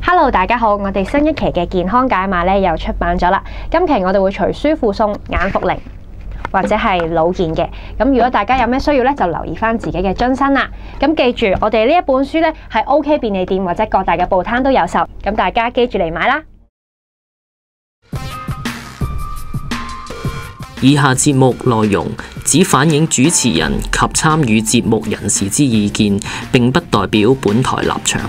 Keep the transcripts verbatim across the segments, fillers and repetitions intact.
Hello， 大家好，我哋新一期嘅健康解碼咧又出版咗啦。今期我哋會隨書附送眼伏靈或者係腦健嘅。咁如果大家有咩需要咧，就留意翻自己嘅樽身啦。咁記住，我哋呢一本書咧係 OK 便利店或者各大嘅報攤都有售。咁大家記住嚟買啦。 以下節目內容只反映主持人及參與節目人士之意見，並不代表本台立場。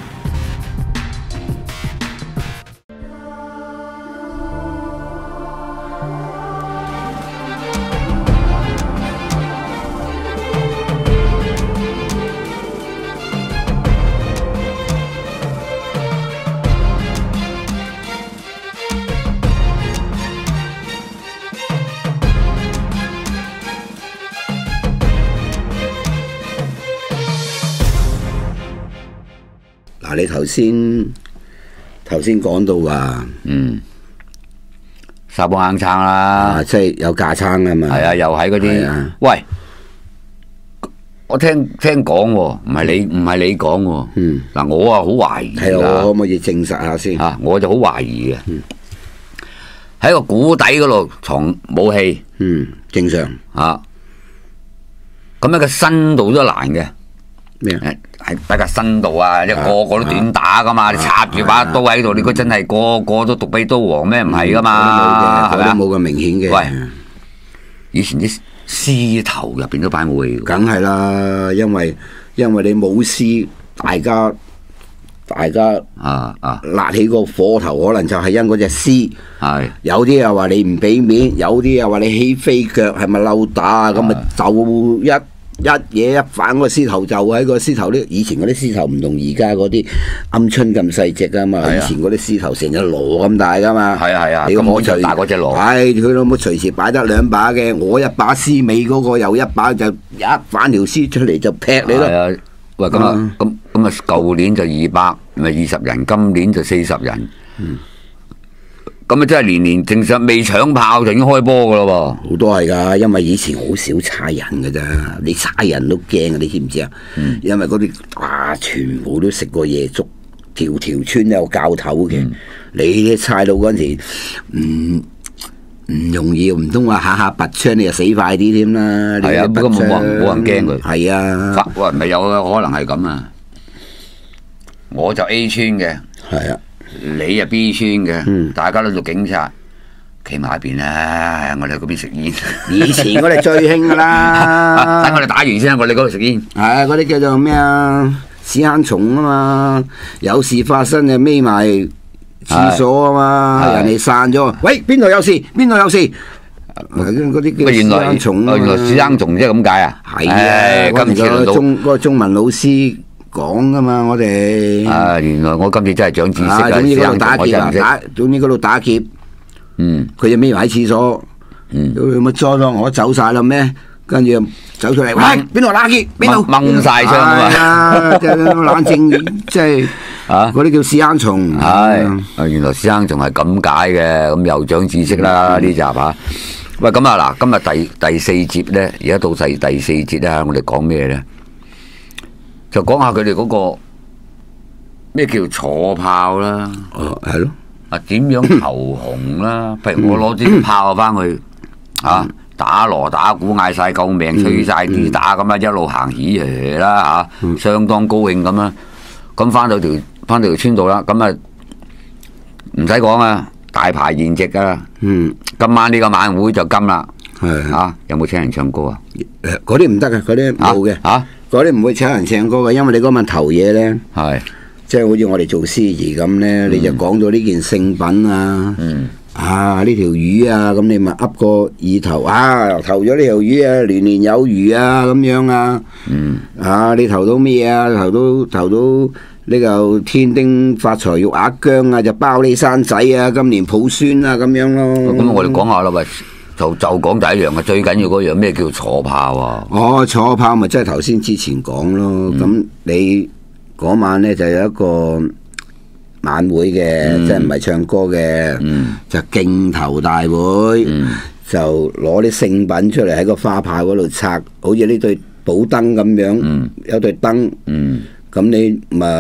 嗱，你頭先頭先講到話， 嗯，沙煲硬撐啦， 啊，即係有架撐啊嘛， 係啊，又喺嗰啲， 啊、 喂，我聽聽講喎，唔係你唔係你講喎， 嗯， 嗱，我啊好懷疑係我可唔可以證實下先？ 啊，我就好懷疑嘅，喺、嗯、個谷底嗰度藏武器， 嗯，正常啊，咁樣個深度都難嘅。 咩啊？ 係大家深度啊！一個個都短打噶嘛，你插住把刀喺度，你估真係個個都獨臂刀王咩？唔係噶嘛， 係咪啊？冇咁明顯嘅。 喂，以前啲獅頭入邊都擺武器， 梗係啦，因為因為你舞獅，大家大家啊啊， 焫起個火頭，可能就係因嗰隻獅。 係有啲又話你唔俾面，有啲又話你起飛腳，係咪溜打啊？咁咪就一。一嘢一反個獅頭就喺個獅頭呢，以前嗰啲獅頭唔同而家嗰啲鵪鶉咁細隻噶嘛，以前嗰啲獅頭成隻螺咁大噶嘛， 係啊係啊， 你可隨大嗰隻螺， 係佢老母隨時擺得兩把嘅，我一把獅尾嗰個又一把，就一反條獅出嚟就劈你咯。 係啊，喂咁啊咁咁啊，舊年就二百咪二十人，今年就四十人。嗯。咁啊，真係年年正常未搶炮就已經開波噶咯喎！ 好多係噶，因為以前好少差人嘅咋，你差人都驚啊！你知唔知啊？嗯、因為嗰啲啊，全部都食過夜粥，條條村都有教頭嘅。嗯、你啲差佬嗰陣時，唔唔容易，唔通話下下拔槍你就死快啲添啦？ 係啊，不過冇人冇人驚佢。係啊， 喂，咪有可能係咁啊！我就 A 村嘅。係啊。你啊 B 村嘅，嗯、大家都做警察，企埋一邊啦。我哋嗰邊食煙， 以前我哋最興噶啦。 等我哋打完先，我哋嗰度食煙。 係啊，嗰啲叫做咩啊？屎坑蟲啊嘛，有事發生就匿埋廁所啊嘛，人哋散咗。喂，邊度有事？邊度有事？嗰啲叫屎坑蟲啊！ 原來屎坑蟲即係咁解啊？ 係啊，今次個中嗰個中文老師。講噶嘛，我哋啊，原來我今次真係長知識啊！ 總之嗰度打劫啊，打總之嗰度打劫，嗯，佢就匿埋喺廁所，嗯，咁乜裝咗我走晒啦咩？跟住走出嚟，喂，邊度打劫？邊度掹晒槍啊！ 即係冷靜，即係啊，嗰啲叫屎坑蟲。 係啊，原來屎坑蟲係咁解嘅，咁又長知識啦呢集嚇。喂，咁啊嗱，今日第第四節咧，而家到第第四節咧，我哋講咩咧？就講下佢哋嗰個咩叫坐炮啦， 哦，係咯， 啊點樣投降啦？譬如我攞啲炮翻去，啊打鑼打鼓嗌晒救命，吹晒啲打咁啊，一路行起嚟啦嚇，相當高興咁啦。咁翻到條翻到條村度啦，咁啊唔使講啊，大排筵席噶啦。嗯，今晚呢個晚會就金啦。係嚇，有冇請人唱歌啊？ 誒，嗰啲唔得嘅，嗰啲冇嘅嚇。嗰啲唔會請人唱歌嘅，因為你嗰晚頭嘢咧，係即係好似我哋做司儀咁咧，你就講咗呢件聖品啊，啊呢條魚啊，咁你咪噏個意頭啊，投咗呢條魚啊，年年有餘啊，咁樣啊，啊你投到咩啊？投到投到呢個天丁發財玉額姜啊，就包你生仔啊，今年抱孫啊，咁樣咯。 咁我哋講下啦，喂。就就講第一樣嘅，最緊要嗰樣咩叫坐炮啊？ 哦，坐炮咪即係頭先之前講咯。咁、嗯、你嗰晚咧就有一個晚會嘅，嗯、即係唔係唱歌嘅，嗯、就競投大會，嗯、就攞啲聖品出嚟喺個花炮嗰度拆，好似呢對寶燈咁樣，嗯、有對燈，咁、嗯、你咪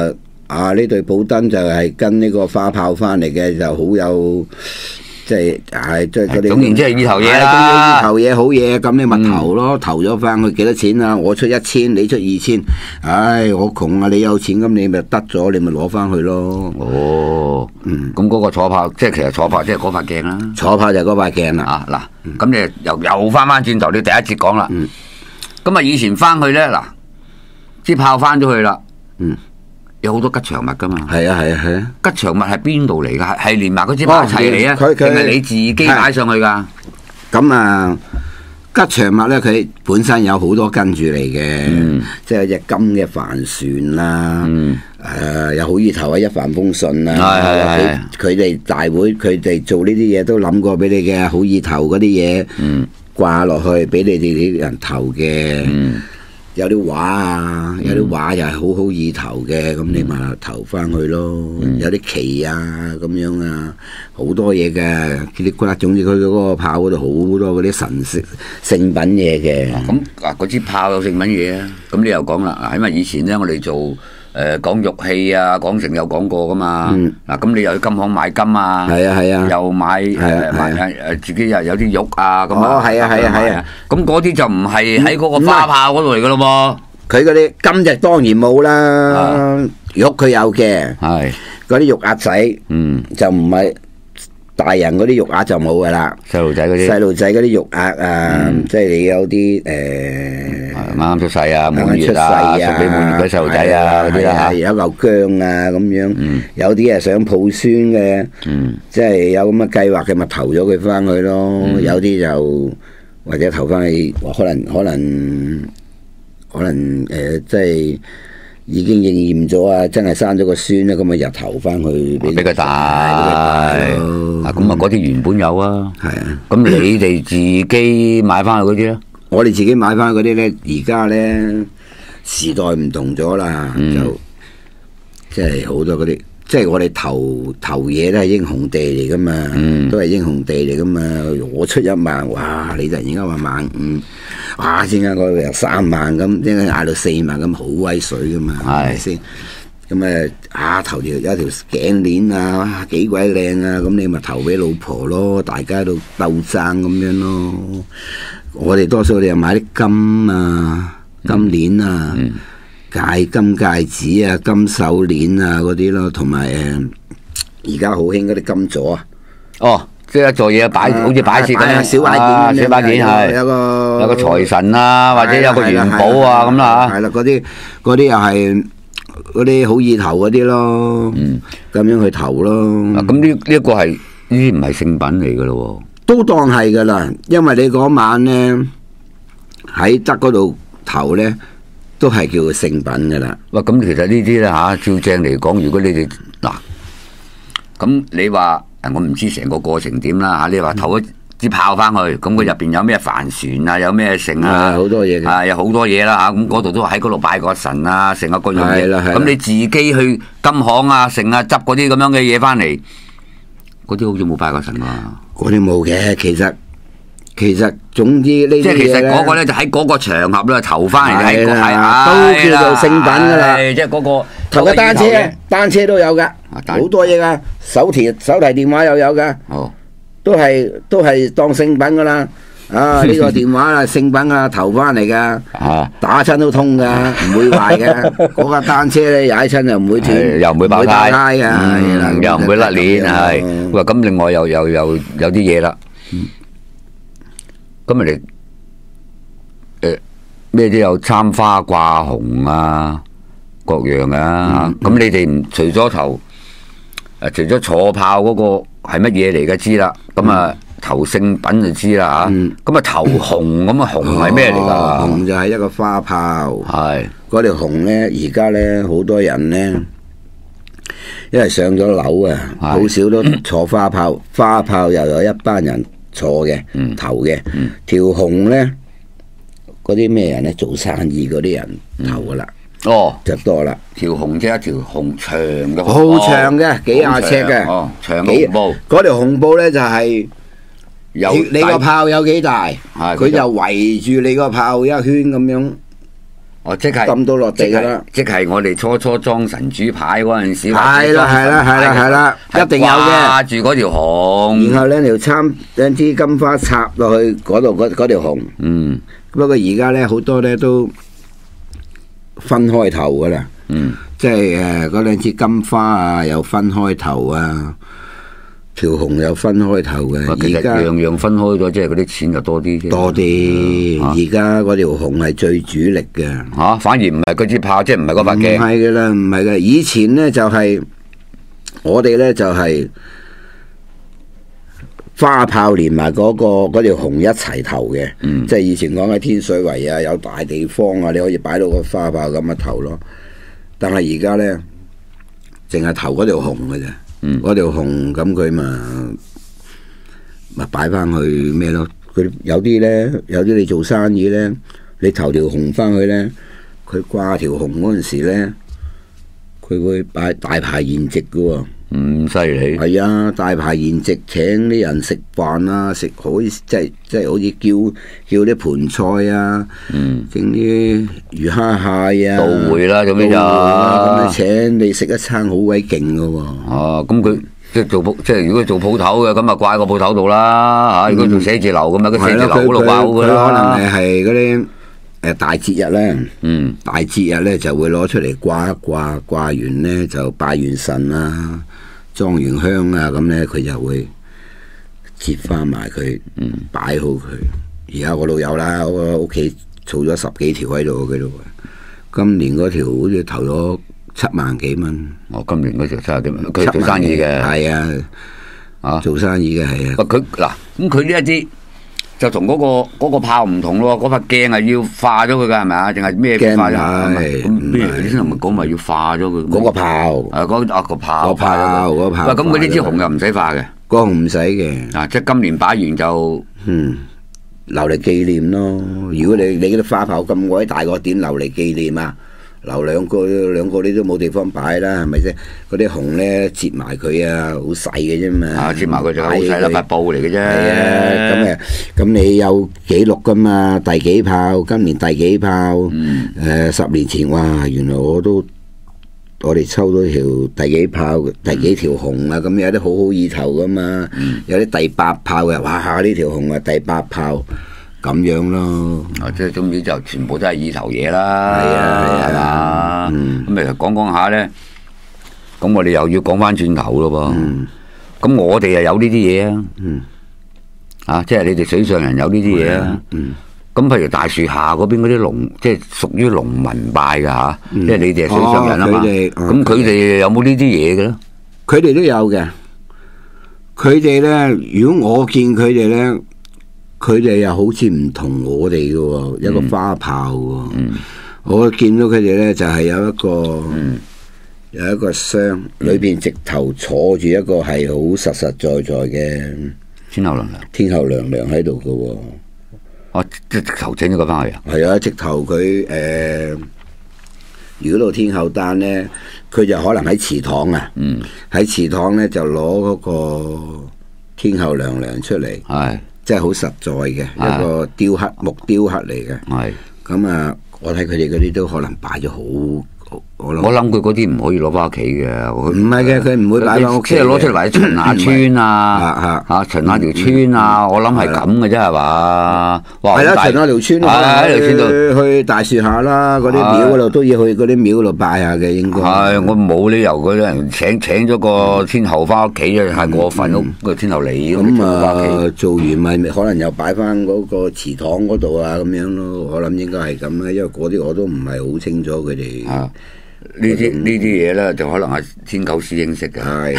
啊呢對寶燈就係跟呢個花炮翻嚟嘅，就好有。即係係即係嗰啲， 總言之係意頭嘢啦。 意頭嘢好嘢，咁你咪投咯，投咗翻去幾多錢啊？我出一千，你出二千，唉，我窮啊，你有錢咁你咪得咗，你咪攞翻去咯。 哦，嗯，咁嗰個坐炮，即係其實坐炮即係嗰塊鏡啦。 坐炮就係嗰塊鏡啦。 啊嗱，咁你又又翻翻轉頭，你第一節講啦。嗯。咁啊，以前翻去咧，嗱，支炮翻咗去啦。嗯。有好多吉祥物噶嘛？ 係啊係啊係啊！ 吉祥物係邊度嚟噶？係連埋嗰支炮一齊嚟啊？定係你自己擺上去噶？ 咁啊，吉祥物咧，佢本身有好多跟住嚟嘅，嗯、即係有隻金嘅帆船啦，誒、嗯呃、有好意頭啊，一帆風順啦。佢哋大會，佢哋做呢啲嘢都諗過俾你嘅好意頭嗰啲嘢掛落去，俾你哋啲人投嘅。嗯有啲畫啊，有啲畫又係好好意頭嘅，咁、嗯、你咪投翻去咯。嗯、有啲旗啊，咁樣啊，好多嘢嘅。佢啲骨，總之佢嗰個炮嗰度好多嗰啲神聖聖品嘢嘅。 咁啊，嗰支炮有聖品嘢啊。咁你又講啦，因為以前咧，我哋做誒講玉器啊，講成有講過噶嘛。嗱，咁你又去金行買金啊？係啊係啊。又買誒買誒自己又有啲玉啊咁啊。 哦，係啊係啊係啊。 咁嗰啲就唔係喺嗰個花炮嗰度嚟噶咯喎。佢嗰啲金就當然冇啦，玉佢有嘅。係。嗰啲玉鴨仔，嗯，就唔係大人嗰啲玉鴨就冇噶啦。 細路仔嗰啲。 細路仔嗰啲玉鴨啊，即係你有啲誒。 啱啱出世啊，滿月啊，送俾滿月嘅細路仔啊，嗰啲啦， 有嚿薑啊咁樣，有啲係想抱孫嘅，即係有咁嘅計劃嘅，咪投咗佢翻去咯。有啲就或者投翻去，可能可能可能誒，即係已經應驗咗啊，真係生咗個孫咧，咁咪又投翻去俾佢大。啊，咁啊，嗰啲原本有啊，係啊，咁你哋自己買翻去嗰啲咧？ 我哋自己買翻嗰啲咧，而家咧時代唔同咗啦，嗯、就即係好多嗰啲，即係我哋投投嘢都係英雄地嚟噶嘛，嗯、都係英雄地嚟噶嘛。我出一萬，哇！你突然間話萬五，哇！先間嗰度有三萬咁，先間嗌到四萬咁，好威水噶嘛，係咪先？咁誒啊，投條有條頸鏈啊，哇，幾鬼靚啊！咁你咪投俾老婆咯，大家都鬥爭咁樣咯。我哋多數我哋又買啲金啊、金鏈啊、嗯、戒金戒指啊、金手鏈啊嗰啲咯，同埋誒而家好興嗰啲金座啊。 哦，即係一座嘢擺，好似擺設咁樣，小擺件，小擺件係有個有個財神啊，或者有個元寶啊咁啦嚇。 係啦，嗰啲嗰啲又係嗰啲好意頭嗰啲咯，嗯，咁樣去投咯。 咁呢呢一個係呢啲唔係聖品嚟噶咯喎。 都當係噶啦，因為你嗰晚咧喺側嗰度投咧，都係叫聖品噶啦。 喂，咁其實呢啲咧嚇，照正嚟講，如果你哋嗱，咁你話誒，我唔知成個過程點啦嚇。你話投一支炮翻去，咁佢入邊有咩帆船啊，有咩剩啊， 好多嘢啊，有好多嘢啦嚇。咁嗰度都喺嗰度拜個神啊，成個各樣嘢。咁你自己去金行啊，剩啊，執嗰啲咁樣嘅嘢翻嚟，嗰啲好似冇拜過神喎。 嗰啲冇嘅，其實其實總之呢啲嘢咧，即係其實嗰個咧就喺嗰個場合咧投翻嚟，係係都叫做聖品噶啦。 即係嗰個投嘅單車，單車都有噶，好多嘢噶，手提手提電話又有噶，都係都係當聖品噶啦。啊，呢個電話啊聖品啊，投翻嚟噶，打親都通噶，唔會壞嘅。嗰架單車咧踩親又唔會斷， 又唔會爆胎噶， 又唔會甩鏈，係。喂，咁另外又又又有啲嘢啦。咁你誒咩都有參花掛紅啊，各樣啊。咁你哋唔除咗投誒，除咗坐炮嗰個係乜嘢嚟嘅知啦。咁啊。投聖品就知啦嚇，咁啊投紅咁啊紅係咩嚟㗎？ 紅就係一個花炮， 係嗰條紅咧，而家咧好多人咧，因為上咗樓啊，好少都坐花炮，花炮又有一班人坐嘅，投嘅，條紅咧，嗰啲咩人咧？做生意嗰啲人投㗎啦。哦，就多啦。 條紅即係一條紅長嘅， 好長嘅，幾廿尺嘅， 長嘅紅布。 嗰條紅布咧就係。有你個炮有幾大，佢就圍住你個炮一圈咁樣， 哦，即係抌到落地㗎啦。 即係我哋初初裝神主牌嗰陣時， 係啦係啦係啦係啦，一定有嘅。 掛住嗰條紅， 然後咧條參兩支金花插落去嗰度嗰嗰條紅。 嗯。 不過而家咧好多咧都分開頭㗎啦。 嗯。 即係誒嗰兩支金花啊，又分開頭啊。條紅又分開頭嘅， 而家樣樣分開咗，即係嗰啲錢就多啲啫。 多啲，而家嗰條紅係最主力嘅。 嚇、啊，反而唔係嗰支炮，即係唔係嗰把鏡。 唔係嘅啦，唔係嘅。以前呢就係、是、我哋呢就係、是、花炮連埋嗰、那個嗰條紅一齊投嘅。嗯、即係以前講喺天水圍啊，有大地方啊，你可以擺到個花炮咁樣投咯。但係而家呢，淨係投嗰條紅嘅啫。嗰條、嗯、紅咁佢咪咪擺翻去咩咯？佢有啲咧，有啲你做生意咧，你投條紅翻去咧，佢掛條紅嗰陣時咧，佢會擺大排筵席噶喎。 唔犀利。係啊，大排宴席請啲人食飯啊，食好即係即係好似叫叫啲盤菜啊，整啲、嗯、魚蝦蟹啊， 到會啦咁樣就， 咁你請你食一餐好鬼勁噶喎。 哦，咁佢即係做鋪，即係如果做鋪頭嘅，咁啊掛喺個鋪頭度啦嚇。如果做寫字樓咁啊，個寫字樓嗰度掛好噶啦。佢可能係嗰啲誒大節日咧，嗯，大節日咧就會攞出嚟掛一掛，掛完咧就拜完神啊。裝完香啊，咁咧佢就會接翻埋佢，擺好佢。而家我老友啦，我屋企儲咗十幾條喺度，佢都今年嗰條好似投咗七萬幾蚊。哦，今年嗰條七萬幾蚊，佢做生意嘅，係啊，啊做生意嘅係啊。佢嗱咁佢呢一支就同嗰個嗰個炮唔同咯，嗰塊鏡係要化咗佢㗎係咪啊？定係咩化咗？咁咩？你先同我講咪要化咗佢？嗰個炮，啊嗰啊個炮，個炮，個炮。喂，咁佢呢支紅又唔使化嘅，個紅唔使嘅。啊，即係今年擺完就嗯留嚟紀念咯。如果你你嗰啲花炮咁鬼大個，點留嚟紀念啊？留兩個兩個你都冇地方擺啦，係咪先？嗰啲紅咧折埋佢啊，好細嘅啫嘛。啊，折埋佢就好細粒塊布嚟嘅啫。係啊，咁誒，咁你有記錄噶嘛？第幾炮？今年第幾炮？誒、嗯呃，十年前哇，原來我都我哋抽到條第幾炮、第幾條紅啊！咁有啲好好意頭噶嘛，嗯、有啲第八炮嘅，哇！呢條紅啊，第八炮。咁樣咯，啊！即係總之就全部都係意頭嘢啦，係啊，係嘛，咁咪講講下咧，咁我哋又要講翻轉頭咯噃，咁我哋又有呢啲嘢啊，啊，即係你哋水上人有呢啲嘢啊，咁譬如大樹下嗰邊嗰啲農，即係屬於農民拜㗎嚇，即係你哋係水上人啊嘛，咁佢哋有冇呢啲嘢嘅咧？佢哋都有嘅，佢哋咧，如果我見佢哋咧。佢哋又好似唔同我哋嘅喎，一個花炮喎。嗯、我見到佢哋咧就係有一個、嗯、有一個箱，裏邊直頭坐住一個係好實實在在嘅天后娘娘，天后娘娘喺度嘅喎。哦，即係直頭整咗個翻去啊？係啊，直頭佢誒，如果到天后誕咧，佢就可能喺祠堂啊，喺祠堂咧就攞嗰個天后娘娘出嚟。係。即係好實在嘅一個雕刻木雕刻嚟嘅，係咁啊！我睇佢哋嗰啲都可能擺咗好，我諗我諗佢嗰啲唔可以攞翻屋企嘅，唔係嘅，佢唔會擺翻屋企，即係攞出嚟喺巡下村啊，嚇巡下條村啊！我諗係咁嘅啫係嘛？係啦，巡下條村啊，喺條村度去大樹下啦，嗰啲廟嗰度都要去嗰啲廟嗰度拜下嘅應該。係我冇理由嗰啲人請請咗個天后翻屋企啊，係過分咯，個天后嚟咁啊！做完咪可能又擺翻嗰個祠堂嗰度啊咁樣咯，我諗應該係咁啦，因為嗰啲我都唔係好清楚佢哋。呢啲呢啲嘢咧，就可能係天狗師兄識嘅，係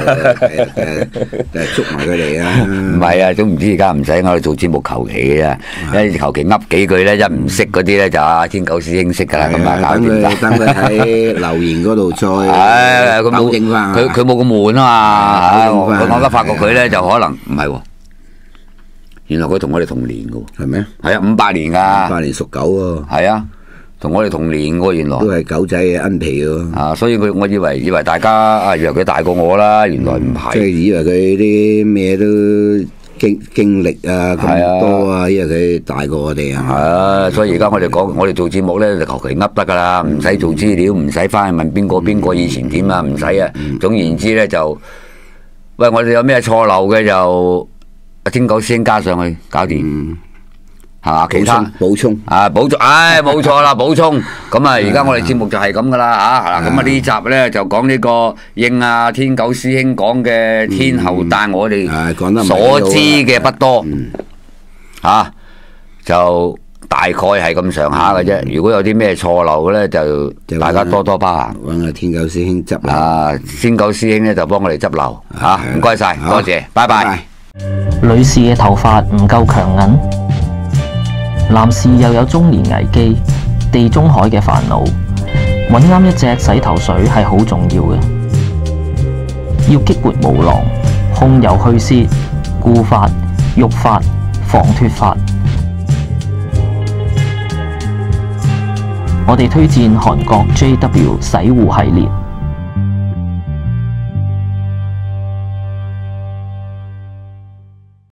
誒捉埋佢哋啊！唔係啊，都唔知而家唔使我哋做節目求其嘅啫，一求其噏幾句咧，一唔識嗰啲咧就啊天狗師兄識㗎啦，咁啊搞掂啦。等佢等佢喺留言嗰度再糾正翻。佢佢冇咁悶啊嘛，我我而家發覺佢咧就可能唔係喎，原來佢同我哋同年嘅喎，係咩？係啊，五八年㗎，五八年屬狗喎，係啊。同我哋同年喎，原來都係狗仔嘅恩皮喎。啊，所以佢我以為以為大家啊，以為佢大過我啦，原來唔係。即係以為佢啲咩都經經歷啊咁多啊，因為佢大過我哋啊。 係啊，所以而家我哋講，我哋做節目咧就求其噏得㗎啦，唔使做資料，唔使翻去問邊個邊個以前點啊，唔使啊。總言之咧就，喂，我哋有咩錯漏嘅就阿天狗師兄加上去搞掂。係嘛？其他補充啊，補充，唉，冇錯啦，補充。咁啊，而家我哋節目就係咁噶啦嚇。嗱，咁啊呢集咧就講呢個應啊天狗師兄講嘅天后誕，我哋所知嘅不多嚇，就大概係咁上下嘅啫。如果有啲咩錯漏咧，就大家多多包涵。 揾阿天狗師兄執漏啊，天狗師兄咧就幫我哋執漏嚇，唔該晒，多謝，拜拜。 女士嘅頭髮唔夠強韌。男士又有中年危機、地中海嘅煩惱，揾啱一隻洗頭水係好重要嘅。要激活毛囊、控油去屑、固髮、育髮、防脫髮。我哋推薦韓國 J W 洗護系列。